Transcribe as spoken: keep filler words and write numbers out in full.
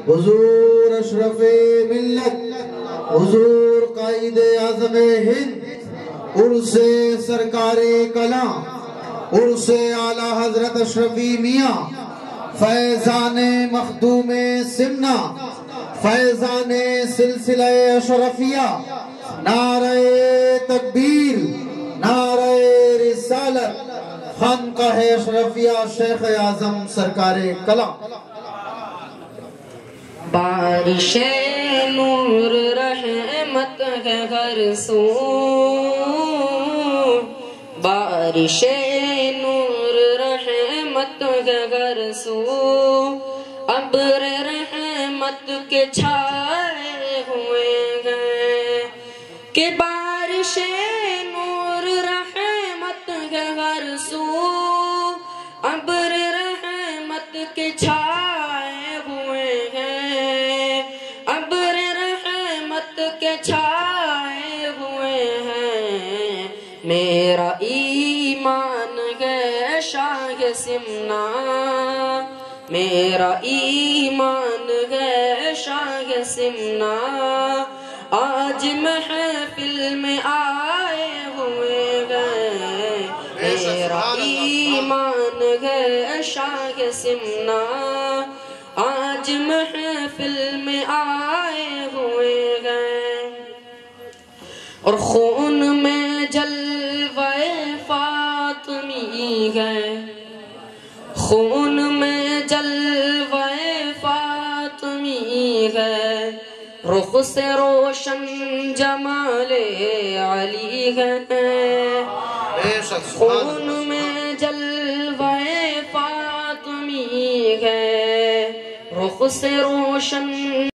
حضور اشرف ملت، حضور قائد اعظم ہند، عرس سرکار کلاں، عرس اعلیٰ حضرت اشرفی میاں، فیضان مخدوم سمنا، فیضان سلسلہ اشرفیہ، نعرہ تکبیر، نعرہ رسالت، خانقاہ اشرفیہ شیخ اعظم سرکار کلاں۔ بارش نور رحمت ہے ہر سو، بارش نور رحمت ہے ہر سو، ابر رحمت کے چھائے ہوئے ہیں، کہ بارش نور رحمت ہے ہر سو، ابر رحمت کے چھائے ہوئے ہیں، ابر رحمت کے چھائے ہوئے ہیں، میرا ایمان ہے شاہ سمنا، میرا ایمان ہے شاہ سمنا، آج محفل میں آئے ہوئے ہیں، میرا ایمان ہے شاہ سمنا، آج محفل میں آئے ہوئے ہیں، اور خون میں جلوہ فاطمی ہے، خون میں جلوہ فاطمی ہے، رخ سے روشن جمال علی ہے، خون میں جلوہ فاطمی ہے، رخ سے روشن